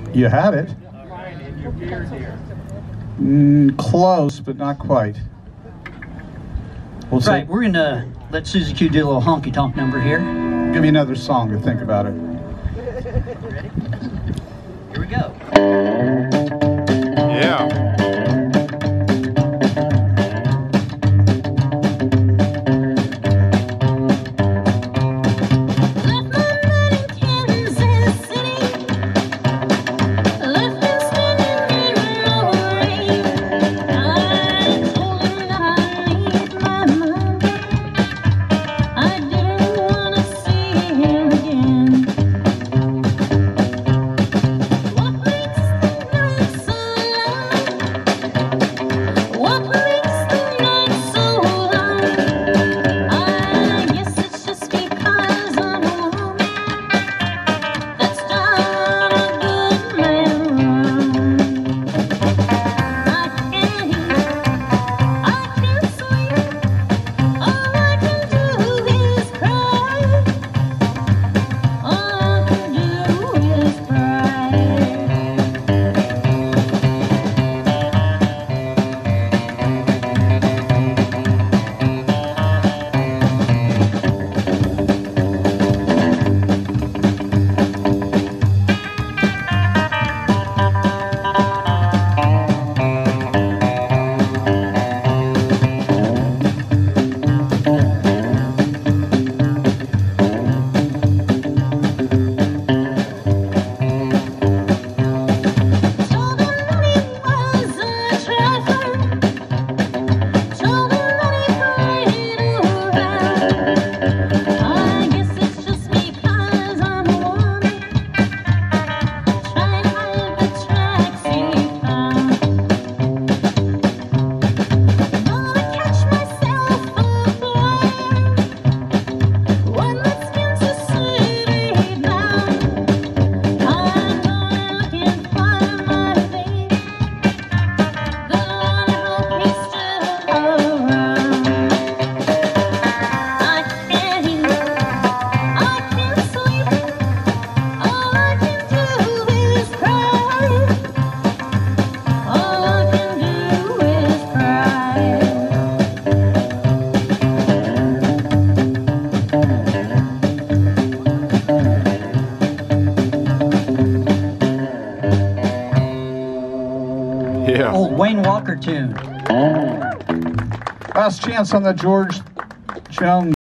You have it. Close, but not quite. We'll right, we're gonna let Susie Q do a little honky tonk number here. Give me another song to think about it. Ready? Here we go. Yeah. Yeah. Old Wayne Walker tune. Last chance on the George Jones.